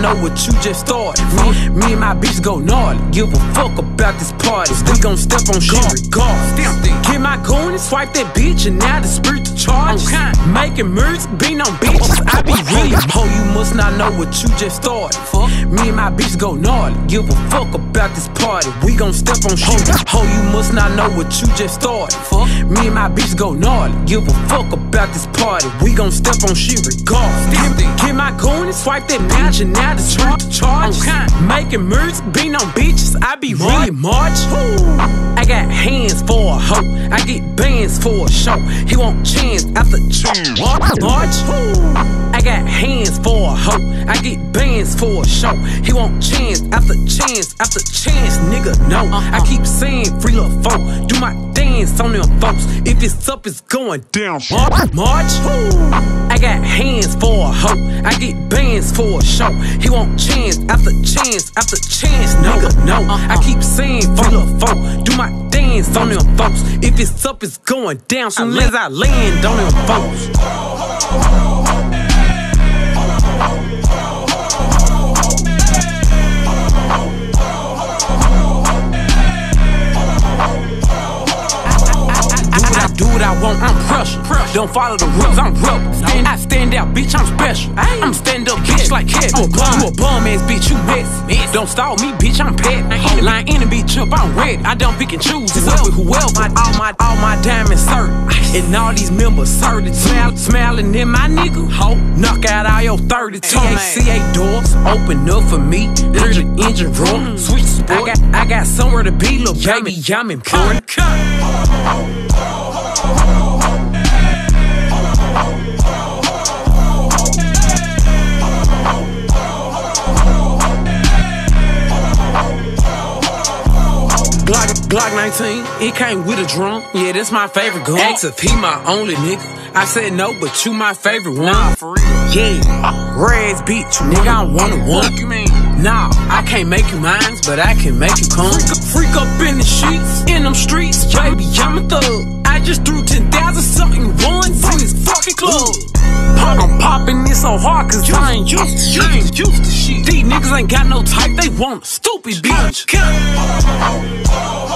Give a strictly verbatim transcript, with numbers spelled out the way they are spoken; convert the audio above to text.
know what you just started. Me, me and my bitch go gnarly. Give a fuck about this party. We gon' step on shit regardless. Get my coin and swipe that bitch, and now the spirit to charge. Making moves, being on bitches, I be real. Ho, you must not know what you just started. Me and my bitch go gnarly. Give a fuck about this party. We gon' step on shit. Ho, you must not know what you just started. Me and my bitch go gnarly. Give a fuck about this party. We gon' step on shit regardless. Get my coin and swipe that bitch, and now the spirit to charge. Making moves, being on bitches, I be really March. I got hands for a hoe, I get bands for a show. He want chance after chance. March. I got hands for a hoe, I get bands for a show. He want chance after chance after chance, nigga. No, I keep saying free little folk. Do my dance on them folks. If it's up, it's going down. March. I got hands for a hoe, I get bands for a show. He want chance after chance after chance, nigga. No, I keep saying free little folk. Do my dance on them folks. If it's up, it's going down. Soon as I land on them folks. Do what I want, I'm pressure. Don't follow the rules, I'm rebel. Stand, I stand out, bitch, I'm special. I'm stand up, bitch, like Kevin. You a bum, you a bum ass bitch, you messy. Don't stall me, bitch, I'm petty. Line in and bitch up, I'm ready. I don't pick and choose. It's up with whoever. All my, all my diamonds certain, and all these members certain. Smile, smiling in my nigga. Ho, knock out all your thirty. T H C A doors open up for me. There's an engine room, switch sport. I got, I got somewhere to be, little baby. I'm important. Glock, Glock nineteen, it came with a drum. Yeah, that's my favorite gun. Ask if he my only nigga. I said no, but you my favorite one. Nah, for real. Yeah, Reds beat you, nigga. I want a one. What you mean? Nah, I can't make you mine, but I can make you come. Freak, freak up in the sheets, in them streets, baby. I'm a thug. I just threw ten thousand something ones in this fucking club. I'm popping this so hard cause I ain't used to shit. I ain't used to shit. These niggas ain't got no type, they want a stupid bitch.